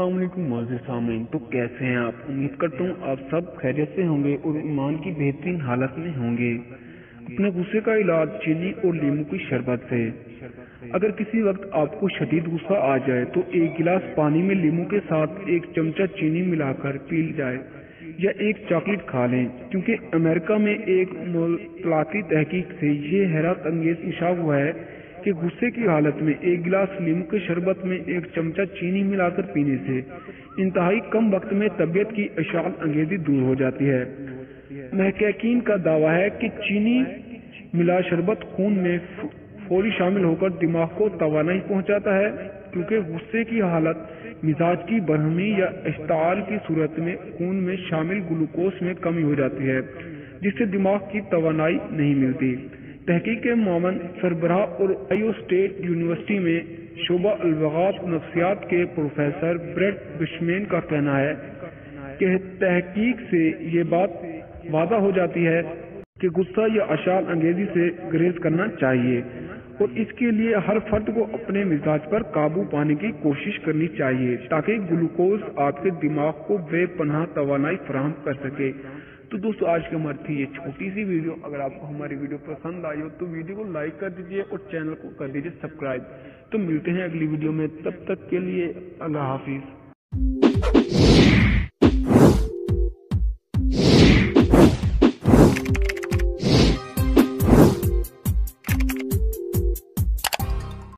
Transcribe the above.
अस्सलाम वालेकुम मोअज़्ज़िज़ सामीन। तो कैसे हैं आप? उम्मीद करता हूँ आप सब खैरियत से होंगे और ईमान की बेहतरीन हालत में होंगे। अपने गुस्से का इलाज चीनी और नींबू की शरबत से। अगर किसी वक्त आपको शदीद गुस्सा आ जाए तो एक गिलास पानी में नींबू के साथ एक चमचा चीनी मिलाकर पी जाए या एक चॉकलेट खा लें, क्योंकि अमेरिका में एक मुतलाकी तहकीक से ये हैरत अंगेज इंकशाफ हुआ है कि गुस्से की हालत में एक गिलास नींबू के शरबत में एक चमचा चीनी मिलाकर पीने से इंतहाई कम वक्त में तबीयत की अशाल अंगेजी दूर हो जाती है। महक़क़ीन का दावा है कि चीनी मिला शरबत खून में फौरी शामिल होकर दिमाग को तवानाई पहुंचाता है, क्योंकि गुस्से की हालत मिजाज की बरहमी या इश्ताल की सूरत में खून में शामिल ग्लूकोज में कमी हो जाती है, जिससे दिमाग की तवानाई नहीं मिलती। तहकीक के मामन सरबराह और ओहायो स्टेट यूनिवर्सिटी में शोबा अलवगात नफ्सियात के प्रोफेसर ब्रेट बिशमैन का कहना है कि तहकीक से ये बात वाज़ा हो जाती है कि गुस्सा या अशाल अंगेजी से गुरेज करना चाहिए और इसके लिए हर फर्द को अपने मिजाज पर काबू पाने की कोशिश करनी चाहिए ताकि ग्लूकोज आपके दिमाग को बेपनाह तवानाई फराहम कर सके। तो दोस्तों, आज की हमारी थी ये छोटी सी वीडियो। अगर आपको हमारी वीडियो पसंद आई हो तो वीडियो को लाइक कर दीजिए और चैनल को कर दीजिए सब्सक्राइब। तो मिलते हैं अगली वीडियो में, तब तक के लिए अल्लाह हाफिज।